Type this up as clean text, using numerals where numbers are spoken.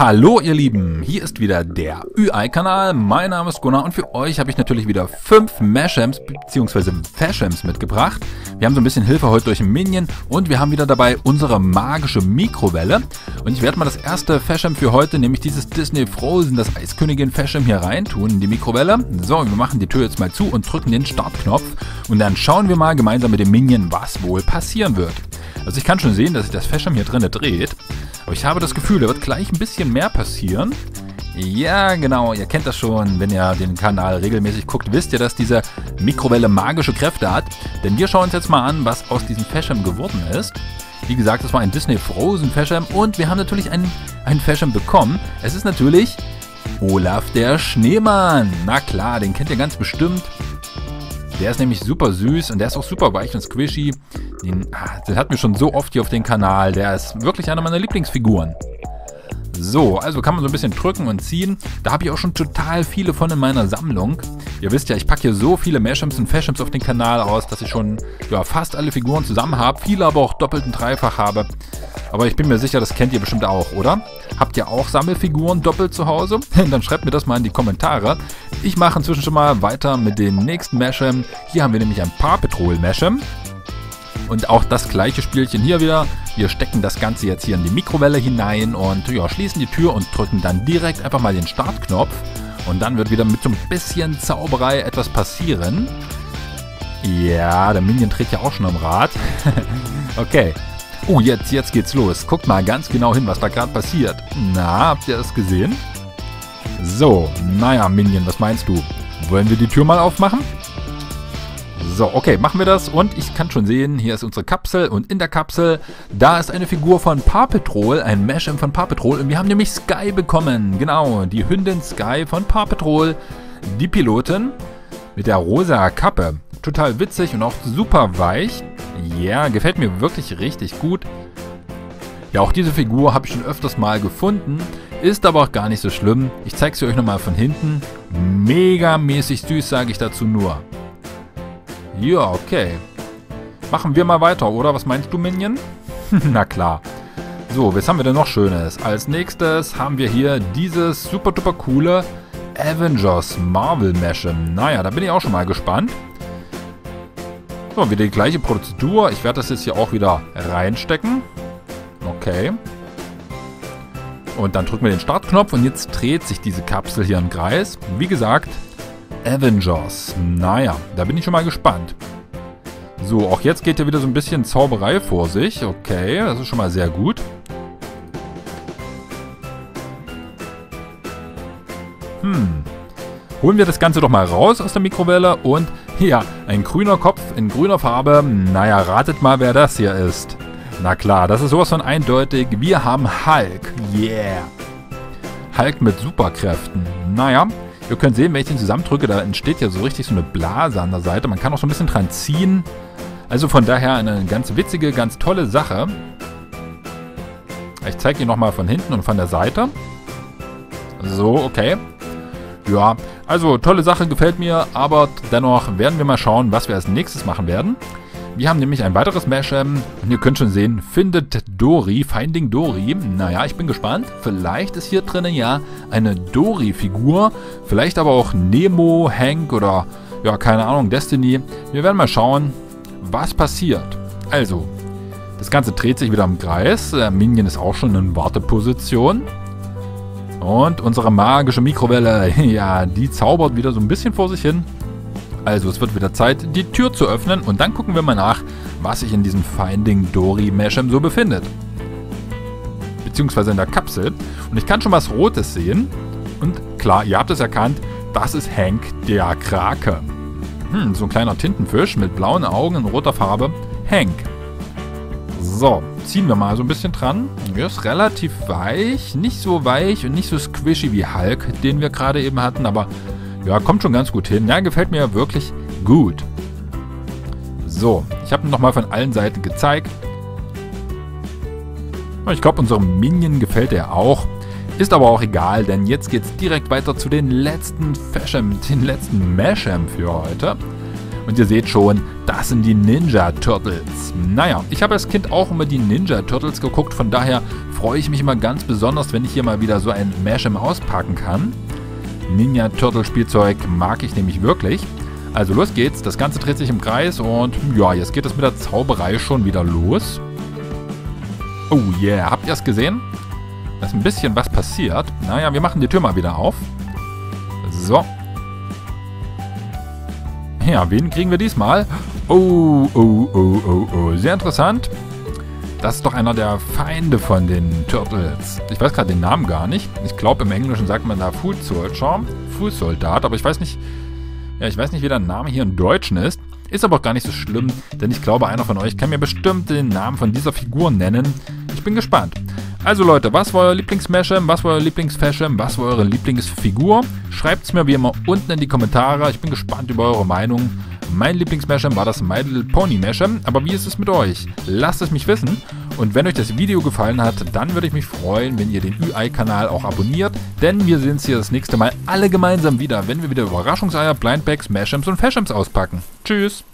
Hallo ihr Lieben, hier ist wieder der UI-Kanal, mein Name ist Gunnar und für euch habe ich natürlich wieder 5 Mashems bzw. Fashems mitgebracht. Wir haben so ein bisschen Hilfe heute durch einen Minion und wir haben wieder dabei unsere magische Mikrowelle. Und ich werde mal das erste Fashem für heute, nämlich dieses Disney Frozen, das Eiskönigin Fashem hier reintun in die Mikrowelle. So, wir machen die Tür jetzt mal zu und drücken den Startknopf und dann schauen wir mal gemeinsam mit dem Minion, was wohl passieren wird. Also ich kann schon sehen, dass sich das Fashem hier drinnen dreht. Aber ich habe das Gefühl, da wird gleich ein bisschen mehr passieren. Ja, genau, ihr kennt das schon, wenn ihr den Kanal regelmäßig guckt, wisst ihr, dass diese Mikrowelle magische Kräfte hat. Denn wir schauen uns jetzt mal an, was aus diesem Fashem geworden ist. Wie gesagt, das war ein Disney Frozen Fashem und wir haben natürlich ein Fashem bekommen. Es ist natürlich Olaf der Schneemann. Na klar, den kennt ihr ganz bestimmt. Der ist nämlich super süß und der ist auch super weich und squishy. Den hatten wir schon so oft hier auf dem Kanal. Der ist wirklich einer meiner Lieblingsfiguren. So, also kann man so ein bisschen drücken und ziehen. Da habe ich auch schon total viele von in meiner Sammlung. Ihr wisst ja, ich packe hier so viele Mashems und Fashems auf den Kanal aus, dass ich schon fast alle Figuren zusammen habe. Viele aber auch doppelt und dreifach habe. Aber ich bin mir sicher, das kennt ihr bestimmt auch, oder? Habt ihr auch Sammelfiguren doppelt zu Hause? Dann schreibt mir das mal in die Kommentare. Ich mache inzwischen schon mal weiter mit den nächsten Mashem. Hier haben wir nämlich ein Paw Patrol Mashem. Und auch das gleiche Spielchen hier wieder. Wir stecken das Ganze jetzt hier in die Mikrowelle hinein und schließen die Tür und drücken dann direkt einfach mal den Startknopf. Und dann wird wieder mit so ein bisschen Zauberei etwas passieren. Ja, der Minion dreht ja auch schon am Rad. Okay. Oh, jetzt geht's los. Guckt mal ganz genau hin, was da gerade passiert. Na, habt ihr das gesehen? So, naja, Minion, was meinst du? Wollen wir die Tür mal aufmachen? So, okay, machen wir das und ich kann schon sehen, hier ist unsere Kapsel und in der Kapsel, da ist eine Figur von Paw Patrol, ein Mashem von Paw Patrol und wir haben nämlich Sky bekommen, genau, die Hündin Sky von Paw Patrol, die Pilotin mit der rosa Kappe, total witzig und auch super weich, ja, gefällt mir wirklich richtig gut. Ja, auch diese Figur habe ich schon öfters mal gefunden, ist aber auch gar nicht so schlimm, ich zeige sie euch nochmal von hinten, megamäßig süß, sage ich dazu nur. Ja, okay. Machen wir mal weiter, oder? Was meinst du, Minion? Na klar. So, was haben wir denn noch Schönes? Als nächstes haben wir hier dieses super duper coole Avengers Marvel Mashem. Naja, da bin ich auch schon mal gespannt. So, wieder die gleiche Prozedur. Ich werde das jetzt hier auch wieder reinstecken. Okay. Und dann drücken wir den Startknopf und jetzt dreht sich diese Kapsel hier im Kreis. Wie gesagt, Avengers. Naja, da bin ich schon mal gespannt. So, auch jetzt geht ja wieder so ein bisschen Zauberei vor sich. Okay, das ist schon mal sehr gut. Holen wir das Ganze doch mal raus aus der Mikrowelle und ja, ein grüner Kopf in grüner Farbe. Naja, ratet mal, wer das hier ist. Na klar, das ist sowas von eindeutig. Wir haben Hulk. Yeah. Hulk mit Superkräften. Naja, ihr könnt sehen, wenn ich den zusammendrücke, da entsteht ja so richtig so eine Blase an der Seite. Man kann auch so ein bisschen dran ziehen. Also von daher eine ganz witzige, ganz tolle Sache. Ich zeige ihn nochmal von hinten und von der Seite. So, okay. Ja, also tolle Sache, gefällt mir. Aber dennoch werden wir mal schauen, was wir als nächstes machen werden. Wir haben nämlich ein weiteres Mashem und ihr könnt schon sehen, findet Dory, Finding Dory. Naja, ich bin gespannt. Vielleicht ist hier drinnen ja eine Dory-Figur. Vielleicht aber auch Nemo, Hank oder, ja, keine Ahnung, Destiny. Wir werden mal schauen, was passiert. Also, das Ganze dreht sich wieder im Kreis. Der Minion ist auch schon in Warteposition. Und unsere magische Mikrowelle, ja, die zaubert wieder so ein bisschen vor sich hin. Also es wird wieder Zeit, die Tür zu öffnen und dann gucken wir mal nach, was sich in diesem Finding Dory Mashem so befindet. Beziehungsweise in der Kapsel. Und ich kann schon was Rotes sehen. Und klar, ihr habt es erkannt, das ist Hank der Krake. So ein kleiner Tintenfisch mit blauen Augen in roter Farbe. Hank. So, ziehen wir mal so ein bisschen dran. Er ist relativ weich, nicht so weich und nicht so squishy wie Hulk, den wir gerade eben hatten, aber ja, kommt schon ganz gut hin. Ja, gefällt mir wirklich gut. So, ich habe ihn nochmal von allen Seiten gezeigt. Ich glaube, unserem Minion gefällt er auch. Ist aber auch egal, denn jetzt geht es direkt weiter zu den letzten Fashem, den letzten Mashem für heute. Und ihr seht schon, das sind die Ninja Turtles. Naja, ich habe als Kind auch immer die Ninja Turtles geguckt, von daher freue ich mich immer ganz besonders, wenn ich hier mal wieder so ein Mashem auspacken kann. Ninja Turtle Spielzeug mag ich nämlich wirklich. Also los geht's, das Ganze dreht sich im Kreis und ja, jetzt geht es mit der Zauberei schon wieder los. Oh yeah, habt ihr es gesehen? Da ist ein bisschen was passiert. Naja, wir machen die Tür mal wieder auf. So. Ja, wen kriegen wir diesmal? Oh, sehr interessant. Das ist doch einer der Feinde von den Turtles. Ich weiß gerade den Namen gar nicht. Ich glaube, im Englischen sagt man da Fußsoldat, aber ich weiß nicht, wie der Name hier im Deutschen ist. Ist aber auch gar nicht so schlimm, denn ich glaube, einer von euch kann mir bestimmt den Namen von dieser Figur nennen. Ich bin gespannt. Also Leute, was war euer Lieblings-Mashem? Was war euer Lieblings-Fashem? Was war eure Lieblingsfigur? Schreibt es mir wie immer unten in die Kommentare. Ich bin gespannt über eure Meinung. Mein Lieblings-Mashem war das My Little Pony Mashem. Aber wie ist es mit euch? Lasst es mich wissen. Und wenn euch das Video gefallen hat, dann würde ich mich freuen, wenn ihr den UI-Kanal auch abonniert. Denn wir sehen uns hier das nächste Mal alle gemeinsam wieder, wenn wir wieder Überraschungseier, Blindbags, Mashems und Fashems auspacken. Tschüss!